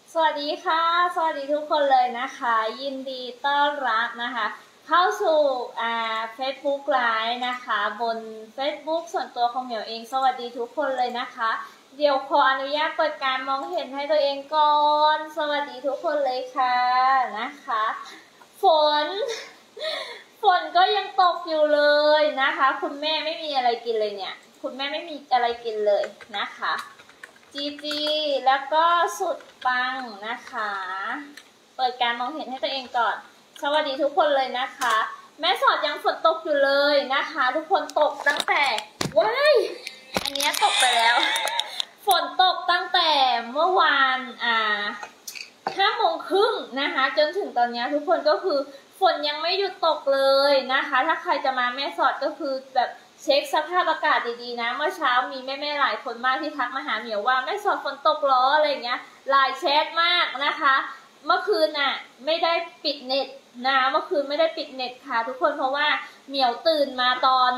สวัสดีค่ะสวัสดีทุกคนเลยนะคะยินดีต้อนรับนะคะเข้าสู่Facebook Live นะคะบน Facebook ส่วนตัวของเหมียวเองสวัสดีทุกคนเลยนะคะเดี๋ยวขออนุญาตเปิดการมองเห็นให้ตัวเองก่อนสวัสดีทุกคนเลยค่ะนะคะฝนก็ยังตกอยู่เลยนะคะคุณแม่ไม่มีอะไรกินเลยเนี่ยคุณแม่ไม่มีอะไรกินเลยนะคะจีแล้วก็สุดปังนะคะเปิดการมองเห็นให้ตัวเองก่อนสวัสดีทุกคนเลยนะคะแม่สอดยังฝนตกอยู่เลยนะคะทุกคนตกตั้งแต่ว้ายอันนี้ตกไปแล้วฝนตกตั้งแต่เมื่อวาน5:30นะคะจนถึงตอนนี้ทุกคนก็คือฝนยังไม่หยุดตกเลยนะคะถ้าใครจะมาแม่สอดก็คือแบบเช็คสภาพอากาศดีๆนะเมื่อเช้ามีแม่ๆหลายคนมากที่ทักมาหาเหมียวว่าแม่สอดฝนตกเหรออะไรเงี้ยหลายแชทมากนะคะเมื่อคืนน่ะไม่ได้ปิดเน็ตนะเมื่อคืนไม่ได้ปิดเน็ตค่ะทุกคนเพราะว่าเหมียวตื่นมาตอน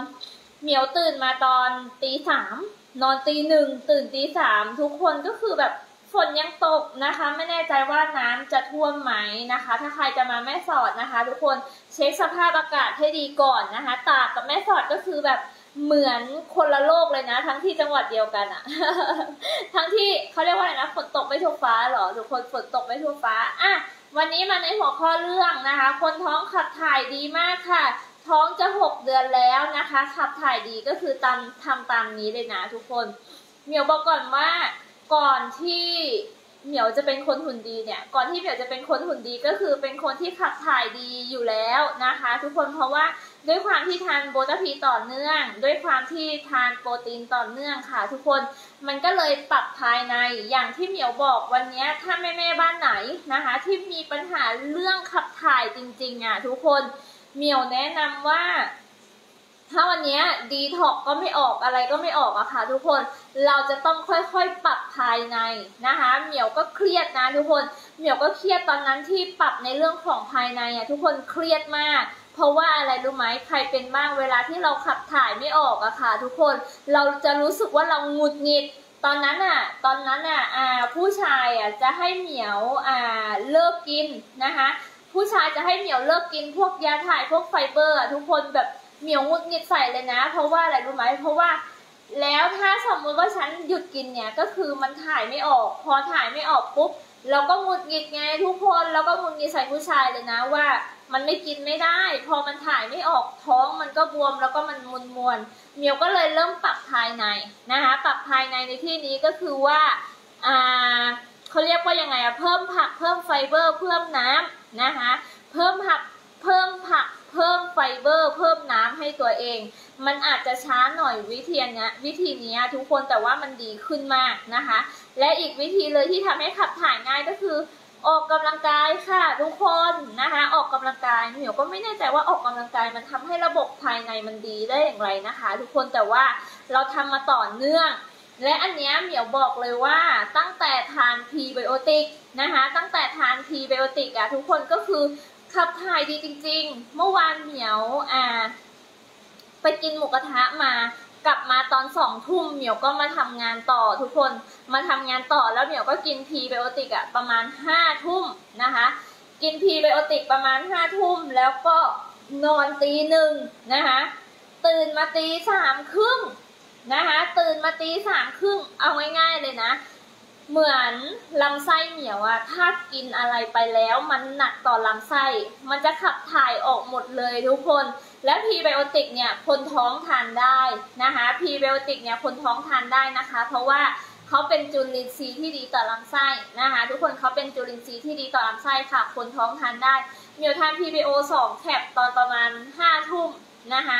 ตี 3นอนตี 1ตื่นตี 3ทุกคนก็คือแบบฝนยังตกนะคะไม่แน่ใจว่าน้ำจะท่วมไหมนะคะถ้าใครจะมาแม่สอดนะคะทุกคนเช็คสภาพอากาศให้ดีก่อนนะคะตากกับแม่สอดก็คือแบบเหมือนคนละโลกเลยนะทั้งที่จังหวัดเดียวกันอะ ทั้งที่เขาเรียกว่าอะไรนะฝนตกไม่ทั่วฟ้าหรอทุกคนฝนตกไม่ทั่วฟ้าอ่ะวันนี้มาในหัวข้อเรื่องนะคะคนท้องขับถ่ายดีมากค่ะท้องจะ6 เดือนแล้วนะคะขับถ่ายดีก็คือทำตามนี้เลยนะทุกคนเหมียวบอกก่อนว่าก่อนที่เหมียวจะเป็นคนหุ่นดีเนี่ยก่อนที่เหมียวจะเป็นคนหุ่นดีก็คือเป็นคนที่ขับถ่ายดีอยู่แล้วนะคะทุกคนเพราะว่าด้วยความที่ทานโบตาพีต่อเนื่องด้วยความที่ทานโปรตีนต่อเนื่องค่ะทุกคนมันก็เลยปรับภายในอย่างที่เหมียวบอกวันนี้ถ้าแม่บ้านไหนนะคะที่มีปัญหาเรื่องขับถ่ายจริงๆอ่ะทุกคนเหมียวแนะนำว่าถ้าวันนี้ดีท็อกก็ไม่ออกอะไรก็ไม่ออกอะค่ะทุกคนเราจะต้องค่อยๆปรับภายในนะคะเหมียวก็เครียดนะทุกคนเหมียวก็เครียดตอนนั้นที่ปรับในเรื่องของภายในอะทุกคนเครียดมากเพราะว่าอะไรรู้ไหมใครเป็นบ้างเวลาที่เราขับถ่ายไม่ออกอะค่ะทุกคนเราจะรู้สึกว่าเราหงุดหงิดตอนนั้นผู้ชายอะจะให้เหมียวเลิกกินนะคะผู้ชายจะให้เหมียวเลิกกินพวกยาถ่ายพวกไฟเบอร์ทุกคนแบบเหมียวงุดหงิดใส่เลยนะเพราะว่าอะไรรู้ไหมเพราะว่าแล้วถ้าสมมติว่าฉันหยุดกินเนี่ยก็คือมันถ่ายไม่ออกพอถ่ายไม่ออกปุ๊บเราก็งุดหงิดไงทุกคนเราก็งุดหงิดใส่ผู้ชายเลยนะว่ามันไม่กินไม่ได้พอมันถ่ายไม่ออกท้องมันก็บวมแล้วก็มันมวนเหมียวก็เลยเริ่มปรับภายในนะคะปรับภายในที่นี้ก็คือว่าเขาเรียกว่ายังไงเพิ่มผักเพิ่มไฟเบอร์เพิ่มน้ำนะคะเพิ่มผักเพิ่มไฟเบอร์เพิ่มน้ำให้ตัวเองมันอาจจะช้าหน่อยวิธีนี้ทุกคนแต่ว่ามันดีขึ้นมากนะคะและอีกวิธีเลยที่ทำให้ขับถ่ายง่ายก็คือออกกำลังกายค่ะทุกคนนะคะออกกำลังกายเหมียวก็ไม่แน่ใจว่าออกกำลังกายมันทำให้ระบบภายในมันดีได้อย่างไรนะคะทุกคนแต่ว่าเราทำมาต่อเนื่องและอันนี้เหมียวบอกเลยว่าตั้งแต่ทานพรีไบโอติกนะคะตั้งแต่ทานพรีไบโอติกทุกคนก็คือขับถ่ายดีจริงๆเมื่อวานเหมียวไปกินหมูกระทะมากลับมาตอน20:00เหมียวก็มาทำงานต่อทุกคนมาทำงานต่อแล้วเหมียวก็กินพรีไบโอติกประมาณ5:00นะคะกินพรีไบโอติกประมาณ5:00แล้วก็นอนตี 1นะคะตื่นมาตี 3:30นะคะตื่นมาตี 3:30เอาง่ายๆเลยนะเหมือนลำไส้เหนียวถ้ากินอะไรไปแล้วมันหนักต่อลำไส้มันจะขับถ่ายออกหมดเลยทุกคนและพรีไบโอติกเนี่ยคนท้องทานได้นะคะพรีไบโอติกเนี่ยคนท้องทานได้นะคะเพราะว่าเขาเป็นจุลินทรีย์ที่ดีต่อลำไส้นะคะทุกคนเขาเป็นจุลินทรีย์ที่ดีต่อลำไส้ค่ะคนท้องทานได้เหมียวทาน PBO 2 แคปตอนประมาณ5:00นะคะ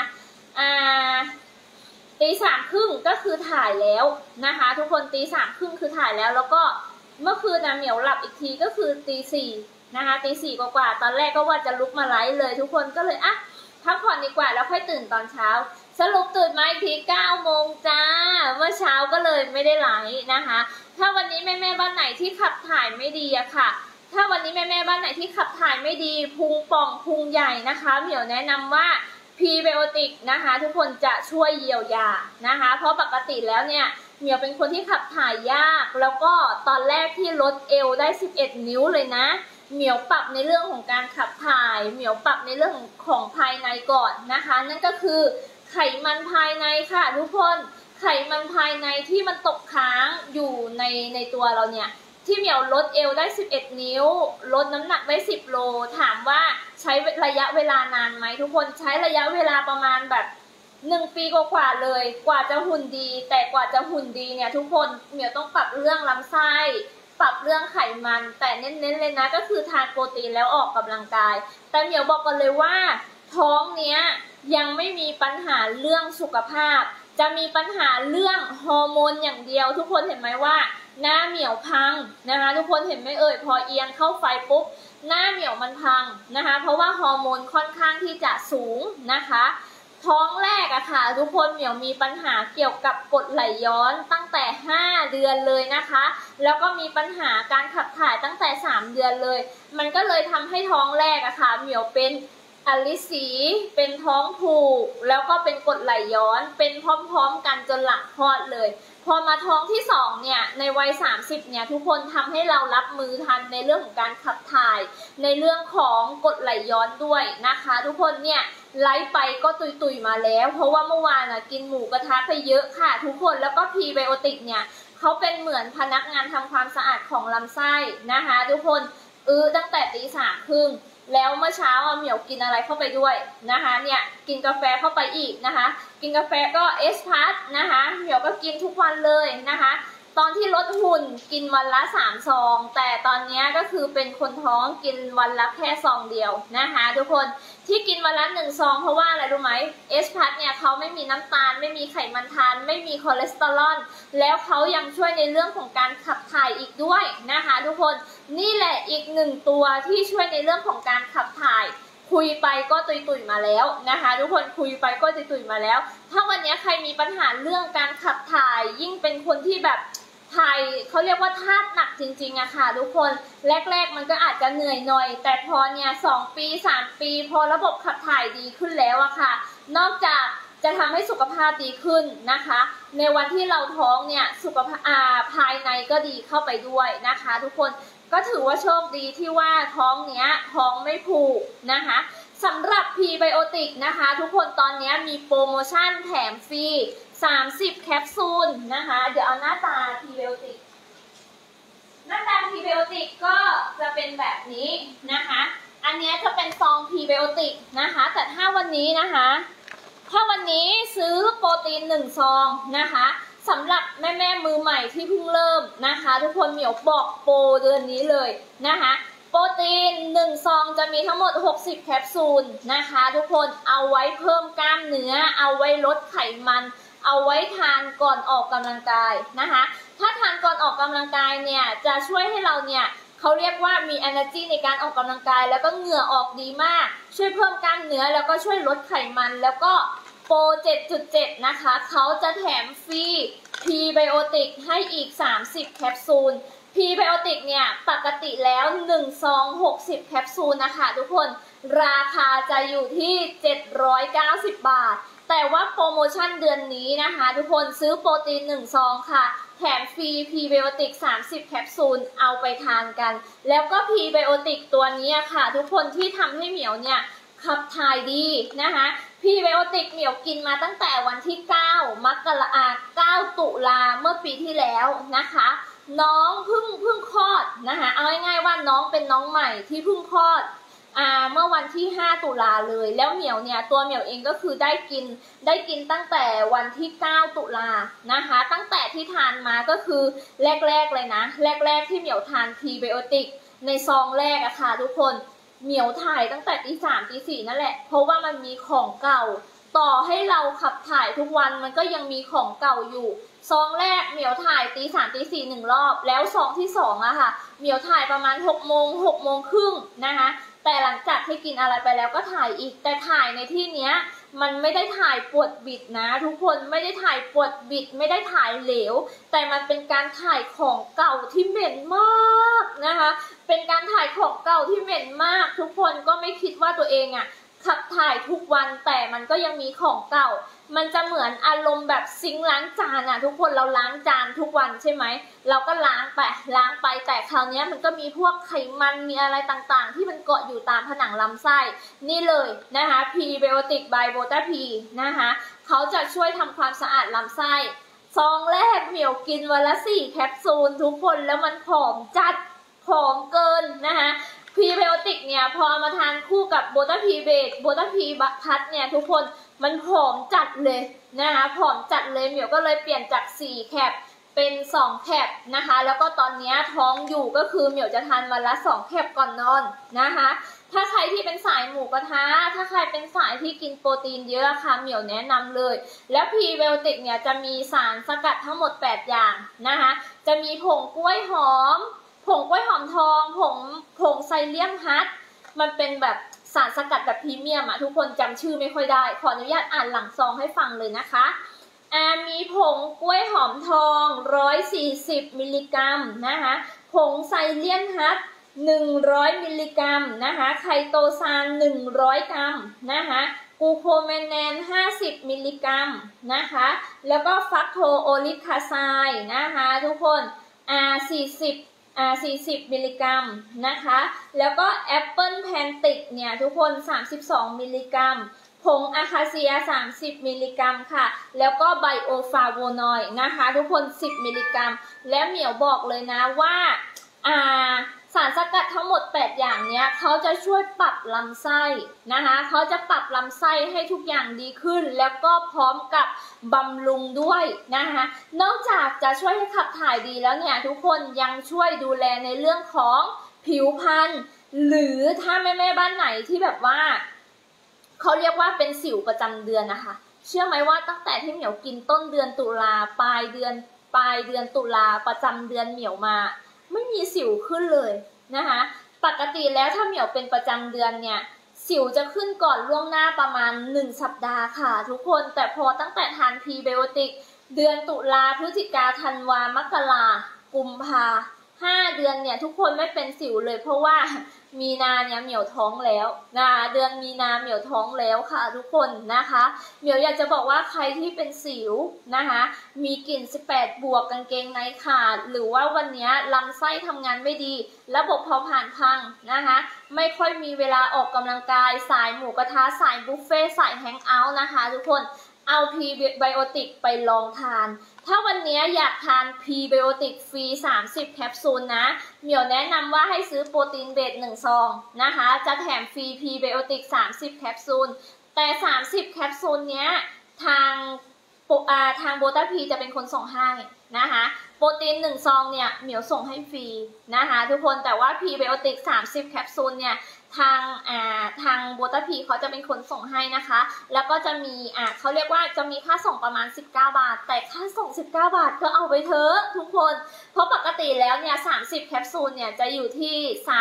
ตี 3:30ก็คือถ่ายแล้วนะคะทุกคนตี 3:30คือถ่ายแล้วแล้วก็เมื่อคืนเหมียวหลับอีกทีก็คือตี 4นะคะตี 4กว่าตอนแรกก็ว่าจะลุกมาไลฟ์เลยทุกคนก็เลยพักผ่อนดีกว่าแล้วค่อยตื่นตอนเช้าสรุปตื่นมาอีกที9 โมงจ้าเมื่อเช้าก็เลยไม่ได้ไลฟ์นะคะถ้าวันนี้แม่บ้านไหนที่ขับถ่ายไม่ดีค่ะถ้าวันนี้แม่บ้านไหนที่ขับถ่ายไม่ดีพุงป่องพุงใหญ่นะคะเหมียวแนะนำว่าพรีไบโอติกนะคะทุกคนจะช่วยเยียวยานะคะเพราะปกติแล้วเนี่ยเหมียวเป็นคนที่ขับถ่ายยากแล้วก็ตอนแรกที่ลดเอวได้11 นิ้วเลยนะเหมียวปรับในเรื่องของการขับถ่ายเหมียวปรับในเรื่องของภายในก่อนนะคะนั่นก็คือไขมันภายในค่ะทุกคนไขมันภายในที่มันตกค้างอยู่ในตัวเราเนี่ยที่เหมียวลดเอวได้11 นิ้วลดน้ำหนักได้10 โลถามว่าใช้ระยะเวลานานไหมทุกคนใช้ระยะเวลาประมาณแบบ1 ปีกว่าเลยกว่าจะหุ่นดีแต่กว่าจะหุ่นดีเนี่ยทุกคนเหมียวต้องปรับเรื่องลำไส้ปรับเรื่องไขมันแต่เน้นๆเลยนะก็คือทานโปรตีนแล้วออกกำลังกายแต่เหมียวบอกกันเลยว่าท้องเนี้ยยังไม่มีปัญหาเรื่องสุขภาพจะมีปัญหาเรื่องฮอร์โมนอย่างเดียวทุกคนเห็นไหมว่าหน้าเหมียวพังนะคะทุกคนเห็นไหมเอ่ยพอเอียงเข้าไฟปุ๊บหน้าเหมียวมันพังนะคะเพราะว่าฮอร์โมนค่อนข้างที่จะสูงนะคะท้องแรกอะค่ะทุกคนเหมียวมีปัญหาเกี่ยวกับกรดไหลย้อนตั้งแต่5 เดือนเลยนะคะแล้วก็มีปัญหาการขับถ่ายตั้งแต่3 เดือนเลยมันก็เลยทำให้ท้องแรกอะค่ะเหมียวเป็นอลิสีเป็นท้องผูกแล้วก็เป็นกรดไหลย้อนเป็นพร้อมๆกันจนหลังคลอดเลยพอมาท้องที่2เนี่ยในวัย30เนี่ยทุกคนทำให้เรารับมือทันในเรื่องของการขับถ่ายในเรื่องของกรดไหลย้อนด้วยนะคะทุกคนเนี่ยไลฟ์ไปก็ตุยๆมาแล้วเพราะว่าเมื่อวานกินหมูกระทะไปเยอะค่ะทุกคนแล้วก็พรีไบโอติกเนี่ยเขาเป็นเหมือนพนักงานทำความสะอาดของลำไส้นะคะทุกคนตั้งแต่ตี 3:30แล้วเมื่อเช้าเหมียวกินอะไรเข้าไปด้วยนะคะเนี่ยกินกาแฟเข้าไปอีกนะคะกินกาแฟก็เอสพาร์ตนะคะเหมียวก็กินทุกวันเลยนะคะตอนที่ลดหุ่นกินวันละ3 ซองแต่ตอนนี้ก็คือเป็นคนท้องกินวันละแค่ซองเดียวนะคะทุกคนที่กินวันละ1 ซองเพราะว่าอะไรรู้ไหมเอสพาร์ตเนี่ยเขาไม่มีน้ำตาลไม่มีไขมันทานไม่มีคอเลสเตอรอลแล้วเขายังช่วยในเรื่องของการขับถ่ายอีกด้วยนะคะทุกคนนี่แหละอีก1 ตัวที่ช่วยในเรื่องของการขับถ่ายคุยไปก็ตุยๆมาแล้วนะคะทุกคนคุยไปก็ตุยๆมาแล้วถ้าวันนี้ใครมีปัญหาเรื่องการขับถ่ายยิ่งเป็นคนที่แบบถ่ายเขาเรียกว่าธาตุหนักจริงๆอะค่ะทุกคนแรกๆมันก็อาจจะเหนื่อยหน่อยแต่พอเนี่ย2 ปี 3 ปีพอระบบขับถ่ายดีขึ้นแล้วอะค่ะนอกจากจะทำให้สุขภาพดีขึ้นนะคะในวันที่เราท้องเนี่ยสุขภาพภายในก็ดีเข้าไปด้วยนะคะทุกคนก็ถือว่าโชคดีที่ว่าท้องเนี้ยท้องไม่ผูกนะคะสำหรับพรีไบโอติกนะคะทุกคนตอนนี้มีโปรโมชั่นแถมฟรี30 แคปซูลนะคะเดี๋ยวเอาหน้าตาพรีไบโอติกหน้าตาพรีไบโอติกก็จะเป็นแบบนี้นะคะอันนี้จะเป็นซองพรีไบโอติกนะคะแต่ถ้าวันนี้นะคะถ้าวันนี้ซื้อโปรตีน1 ซองนะคะสำหรับแม่มือใหม่ที่เพิ่งเริ่มนะคะทุกคนเหมียวบอกโปรเดือนนี้เลยนะคะโปรตีน1 ซองจะมีทั้งหมด60 แคปซูลนะคะทุกคนเอาไว้เพิ่มกล้ามเนื้อเอาไว้ลดไขมันเอาไว้ทานก่อนออกกำลังกายนะคะถ้าทานก่อนออกกำลังกายเนี่ยจะช่วยให้เราเนี่ยเขาเรียกว่ามี energy ในการออกกำลังกายแล้วก็เหงื่อออกดีมากช่วยเพิ่มกล้ามเนื้อแล้วก็ช่วยลดไขมันแล้วก็โปร 7.7 นะคะเขาจะแถมฟรีพรีไบโอติกให้อีก30 แคปซูลพรีไบโอติกเนี่ยปกติแล้ว1 ซอง60 แคปซูลนะคะทุกคนราคาจะอยู่ที่790 บาทแต่ว่าโปรโมชั่นเดือนนี้นะคะทุกคนซื้อโปรตีน1 ซองค่ะแถมฟรีพรีไบโอติก30 แคปซูลเอาไปทานกันแล้วก็พรีไบโอติกตัวนี้ค่ะทุกคนที่ทำให้เหมียวเนี่ยขับถ่ายดีนะคะพรีไบโอติกเหมียวกินมาตั้งแต่วันที่9 9 ตุลาเมื่อปีที่แล้วนะคะน้องเพิ่งคลอดนะคะเอาง่ายๆว่าน้องเป็นน้องใหม่ที่เพิ่งคลอดเมื่อวันที่5 ตุลาเลยแล้วเหมียวเนี่ยตัวเหมียวเองก็คือได้กินตั้งแต่วันที่9 ตุลานะคะตั้งแต่ที่ทานมาก็คือแรกๆเลยนะแรกๆที่เหมียวทานพรีไบโอติกในซองแรกอะค่ะทุกคนเหมียวถ่ายตั้งแต่ตี 3 ตี 4นั่นแหละเพราะว่ามันมีของเก่าต่อให้เราขับถ่ายทุกวันมันก็ยังมีของเก่าอยู่ซองแรกเหมียวถ่ายตี 3 ตี 4 1 รอบแล้วซองที่2อะค่ะเหมียวถ่ายประมาณ6 โมง 6 โมงครึ่งนะคะแต่หลังจากที่กินอะไรไปแล้วก็ถ่ายอีกแต่ถ่ายในที่เนี้ยมันไม่ได้ถ่ายปวดบิดนะทุกคนไม่ได้ถ่ายปวดบิดไม่ได้ถ่ายเหลวแต่มันเป็นการถ่ายของเก่าที่เหม็นมากนะคะเป็นการถ่ายของเก่าที่เหม็นมากทุกคนก็ไม่คิดว่าตัวเองขับถ่ายทุกวันแต่มันก็ยังมีของเก่ามันจะเหมือนอารมณ์แบบซิงค์ล้างจานอะทุกคนเราล้างจานทุกวันใช่ไหมเราก็ล้างไปแต่คราวนี้มันก็มีพวกไขมันมีอะไรต่างๆที่มันเกาะอยู่ตามผนังลำไส้นี่เลยนะคะ Prebiotic by Bota P นะคะเขาจะช่วยทำความสะอาดลำไส้ซองแรกเหมียวกินวันละ4 แคปซูลทุกคนแล้วมันผอมจัดผอมเกินนะคะพรีไบโอติกเนี่ยพอมาทานคู่กับโบต้าพีเบสโบต้าพีพัทเนี่ยทุกคนมันผอมจัดเลยนะคะผอมจัดเลยเหมียวก็เลยเปลี่ยนจาก4 แคปเป็น2 แคปนะคะแล้วก็ตอนนี้ท้องอยู่ก็คือเหมียวจะทานวันละ2 แคปก่อนนอนนะคะถ้าใครที่เป็นสายหมูกระทะถ้าใครเป็นสายที่กินโปรตีนเยอะค่ะเหมียวแนะนำเลยแล้วพรีไบโอติกเนี่ยจะมีสารสกัดทั้งหมด8 อย่างนะคะจะมีผงกล้วยหอมผงกล้วยหอมทองผงไซเลียมฮัทมันเป็นแบบสารสกัดแบบพรีเมียมอะทุกคนจำชื่อไม่ค่อยได้ขออนุญาตอ่านหลังซองให้ฟังเลยนะคะมีผงกล้วยหอมทอง140 มิลลิกรัมนะคะผงไซเลียมฮัท100 มิลลิกรัมนะคะไคโตซาน100 กรัมนะคะกูโคแมนแนน50 มิลลิกรัมนะคะแล้วก็ฟักโทโอลิคาไซด์นะคะทุกคน40 มิลลิกรัมนะคะแล้วก็แอปเปิลแพนติกเนี่ยทุกคน32 มิลลิกรัมผงอะคาเซีย30 มิลลิกรัมค่ะแล้วก็ไบโอฟลาโวนอยด์นะคะทุกคน10 มิลลิกรัมและเหมียวบอกเลยนะว่าสารสกัดทั้งหมด8 อย่างเนี้ยเขาจะช่วยปรับลำไส้นะคะเขาจะปรับลำไส้ให้ทุกอย่างดีขึ้นแล้วก็พร้อมกับบำรุงด้วยนะคะนอกจากจะช่วยให้ขับถ่ายดีแล้วเนี่ยทุกคนยังช่วยดูแลในเรื่องของผิวพรรณหรือถ้าแม่บ้านไหนที่แบบว่าเขาเรียกว่าเป็นสิวประจำเดือนนะคะเชื่อไหมว่าตั้งแต่ที่เหมียวกินต้นเดือนตุลาปลายเดือนตุลาประจำเดือนเหมียวมาไม่มีสิวขึ้นเลยนะคะปกติแล้วถ้าเหมียวเป็นประจำเดือนเนี่ยสิวจะขึ้นก่อนล่วงหน้าประมาณ1 สัปดาห์ค่ะทุกคนแต่พอตั้งแต่ทานพรีไบโอติกเดือนตุลาพฤศจิกาธันวามกรากุมภา5 เดือนเนี่ยทุกคนไม่เป็นสิวเลยเพราะว่ามีนาเนี่ยเหมียวท้องแล้วนะคะเดือนมีนาเหมียวท้องแล้วค่ะทุกคนนะคะเหมียวอยากจะบอกว่าใครที่เป็นสิวนะคะมีกลิ่น18 บวกกางเกงในขาดหรือว่าวันนี้ลำไส้ทำงานไม่ดีระบบเผาผลาญพังนะคะไม่ค่อยมีเวลาออกกำลังกายสายหมูกระทะสายบุฟเฟ่สายแฮงเอาท์นะคะทุกคนเอาพรีไบโอติกไปลองทานถ้าวันนี้อยากทานพรีไบโอติกฟรี30 แคปซูลนะเหมียวแนะนำว่าให้ซื้อโปรตีนเบส1 ซองนะคะจะแถมฟรีพรีไบโอติก30 แคปซูลแต่30 แคปซูลเนี้ยทางโบต้าพีจะเป็นคนส่งให้นะคะโปรตีน1 ซองเนี่ยเหมียวส่งให้ฟรีนะคะทุกคนแต่ว่าพรีไบโอติก30 แคปซูลเนี่ยทางโบต้าพีเขาจะเป็นคนส่งให้นะคะแล้วก็จะมีเขาเรียกว่าจะมีค่าส่งประมาณ19 บาทแต่ค่าส่ง19 บาทก็เอาไปเถอะทุกคนเพราะปกติแล้วเนี่ย30 แคปซูลเนี่ยจะอยู่ที่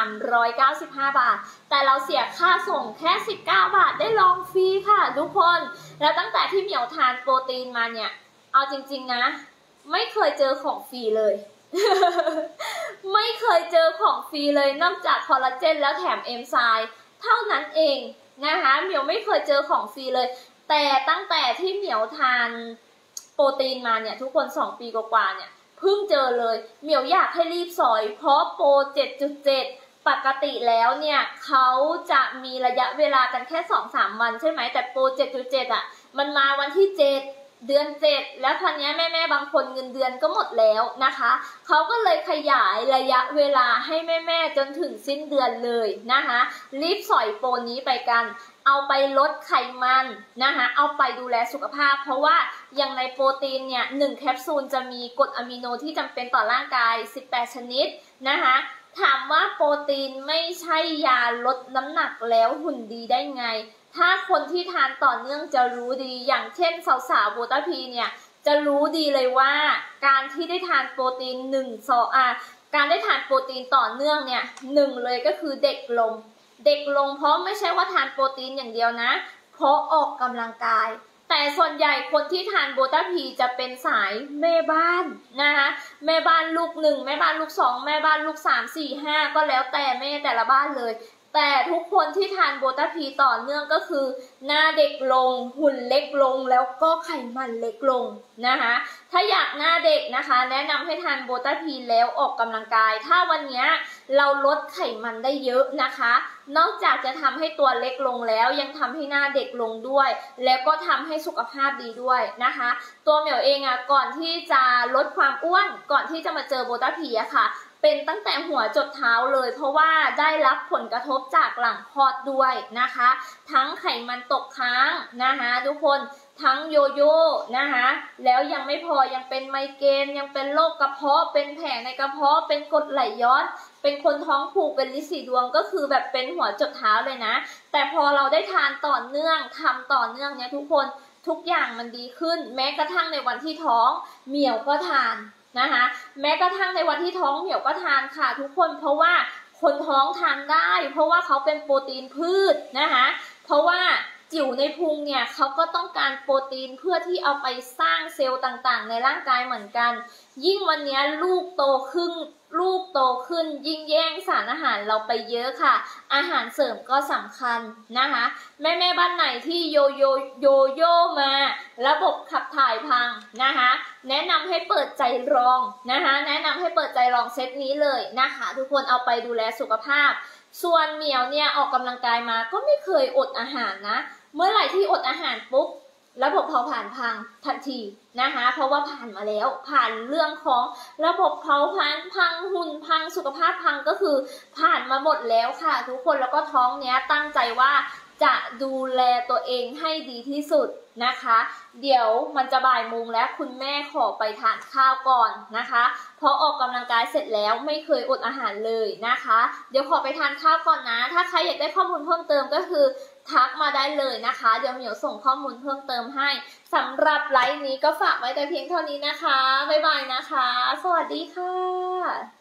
395 บาทแต่เราเสียค่าส่งแค่19 บาทได้ลองฟรีค่ะทุกคนแล้วตั้งแต่ที่เหมียวทานโปรตีนมาเนี่ยเอาจริงๆนะไม่เคยเจอของฟรีเลย ไม่เคยเจอของฟรีเลยนอกจากคอลลาเจนแล้วแถมเอนไซม์เท่านั้นเองนะคะเหมียวไม่เคยเจอของฟรีเลยแต่ตั้งแต่ที่เหมียวทานโปรตีนมาเนี่ยทุกคน2 ปีกว่าๆเนี่ยเพิ่งเจอเลยเหมียวอยากให้รีบสอยเพราะโปร 7.7 ปกติแล้วเนี่ยเขาจะมีระยะเวลากันแค่ 2-3 วันใช่ไหมแต่โปร 7.7 มันมาวันที่7 เดือน 7แล้วครั้งนี้แม่ๆบางคนเงินเดือนก็หมดแล้วนะคะเขาก็เลยขยายระยะเวลาให้แม่ๆจนถึงสิ้นเดือนเลยนะคะรีบสอยโปรนี้ไปกันเอาไปลดไขมันนะคะเอาไปดูแลสุขภาพเพราะว่าอย่างในโปรตีนเนี่ย1 แคปซูลจะมีกรดอะมิโนที่จำเป็นต่อร่างกาย18 ชนิดนะคะถามว่าโปรตีนไม่ใช่ยาลดน้ำหนักแล้วหุ่นดีได้ไงถ้าคนที่ทานต่อเนื่องจะรู้ดีอย่างเช่นสาวๆโบต้าพีเนี่ยจะรู้ดีเลยว่าการที่ได้ทานโปรตีนการได้ทานโปรตีนต่อเนื่องเนี่ย1เลยก็คือเด็กลงเพราะไม่ใช่ว่าทานโปรตีนอย่างเดียวนะเพราะออกกำลังกายแต่ส่วนใหญ่คนที่ทานโบต้าพีจะเป็นสายแม่บ้านนะคะแม่บ้านลูก1แม่บ้านลูก2แม่บ้านลูก3 4 5ก็แล้วแต่แม่แต่ละบ้านเลยแต่ทุกคนที่ทานโบต้าพีต่อเนื่องก็คือหน้าเด็กลงหุ่นเล็กลงแล้วก็ไขมันเล็กลงนะคะถ้าอยากหน้าเด็กนะคะแนะนำให้ทานโบต้าพีแล้วออกกำลังกายถ้าวันนี้เราลดไขมันได้เยอะนะคะนอกจากจะทำให้ตัวเล็กลงแล้วยังทำให้หน้าเด็กลงด้วยแล้วก็ทำให้สุขภาพดีด้วยนะคะตัวเหมียวเองก่อนที่จะลดความอ้วนก่อนที่จะมาเจอโบต้าพีค่ะเป็นตั้งแต่หัวจดเท้าเลยเพราะว่าได้รับผลกระทบจากหลังคลอดด้วยนะคะทั้งไขมันตกค้างนะคะทุกคนทั้งโยโย่นะคะแล้วยังไม่พอยังเป็นไมเกรนยังเป็นโรคกระเพาะเป็นแผลในกระเพาะเป็นกรดไหลย้อนเป็นคนท้องผูกเป็นลินสีดวงก็คือแบบเป็นหัวจดเท้าเลยนะแต่พอเราได้ทานต่อเนื่องทำต่อเนื่องเนี่ยทุกคนทุกอย่างมันดีขึ้นแม้กระทั่งในวันที่ท้องเหมียวก็ทานนะคะแม้กระทั่งในวันที่ท้องเหมียวก็ทานค่ะทุกคนเพราะว่าคนท้องทานได้เพราะว่าเขาเป็นโปรตีนพืชนะคะเพราะว่าจิ๋วในพุงเนี่ยเขาก็ต้องการโปรตีนเพื่อที่เอาไปสร้างเซลล์ต่างๆในร่างกายเหมือนกันยิ่งวันนี้ลูกโตขึ้นยิ่งแย่งสารอาหารเราไปเยอะค่ะอาหารเสริมก็สำคัญนะคะแม่บ้านไหนที่โยโย่มาระบบขับถ่ายพังนะคะแนะนำให้เปิดใจลองนะคะแนะนำให้เปิดใจลองเซตนี้เลยนะคะทุกคนเอาไปดูแลสุขภาพส่วนเหมียวเนี่ยออกกำลังกายมาก็ไม่เคยอดอาหารนะเมื่อไหร่ที่อดอาหารปุ๊บระบบเผาผลาญพังทันทีนะคะเพราะว่าผ่านมาแล้วผ่านเรื่องของระบบเผาผลาญพังหุ่นพังสุขภาพพังก็คือผ่านมาหมดแล้วค่ะทุกคนแล้วก็ท้องเนี้ยตั้งใจว่าจะดูแลตัวเองให้ดีที่สุดนะคะเดี๋ยวมันจะบ่ายโมงแล้วคุณแม่ขอไปทานข้าวก่อนนะคะพอออกกำลังกายเสร็จแล้วไม่เคยอดอาหารเลยนะคะเดี๋ยวขอไปทานข้าวก่อนนะถ้าใครอยากได้ข้อมูลเพิ่มเติมก็คือทักมาได้เลยนะคะเดี๋ยวเหมียวส่งข้อมูลเพิ่มเติมให้สำหรับไลฟ์นี้ก็ฝากไว้แต่เพียงเท่านี้นะคะบ๊ายบายนะคะสวัสดีค่ะ